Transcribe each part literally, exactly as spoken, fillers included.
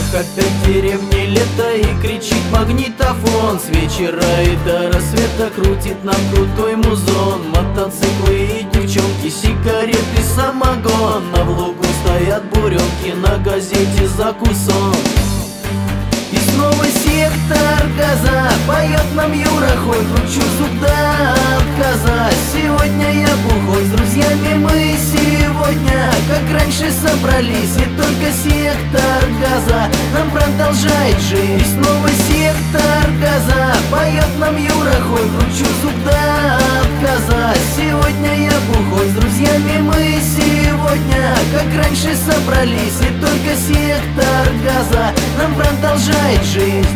опять в деревне лето и кричит магнитофон. С вечера и до рассвета крутит нам крутой музон. Мотоциклы и девчонки, сигареты, самогон. А в лугу стоят буренки, на газете закусон. И снова сектор газа, поет нам Юра Хой. Кручу зуб до отказа, сегодня я бухой. С друзьями мы сегодня, как раньше, собрались. И только сектор газа нам продолжает жить. И снова сектор газа, поет нам Юра Хой. Кручу зуб до отказа, сегодня я бухой. С друзьями мы сегодня, как раньше, собрались. И только сектор газа нам продолжает жизнь.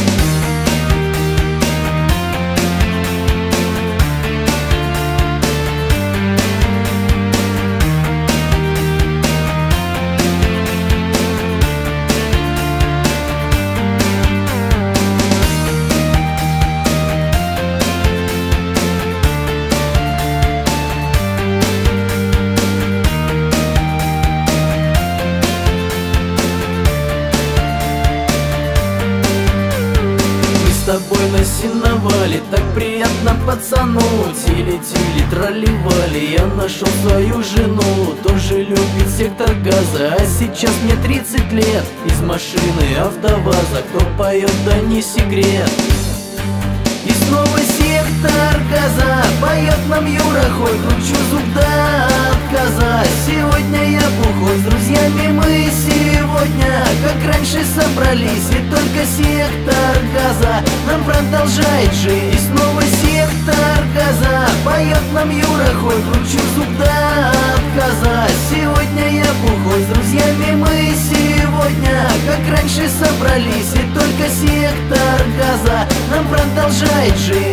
С тобой на сеновале так приятно пацануть. Тили-тили, тролливали, я нашел свою жену. Тоже любит сектор газа, а сейчас мне тридцать лет. Из машины АвтоВАЗа, кто поет, да не секрет. И снова сектор газа, поет нам Юра Хой. Кручу зуб до отказа, сегодня я бухой. С друзьями мы сегодня, как раньше, собрались. И только сектор газа нам продолжает жить. И снова сектор газа, поет нам Юра Хой. Кручу зуб до отказа, сегодня я бухой. С друзьями мы сегодня, как раньше, собрались. И только сектор газа нам продолжает жить.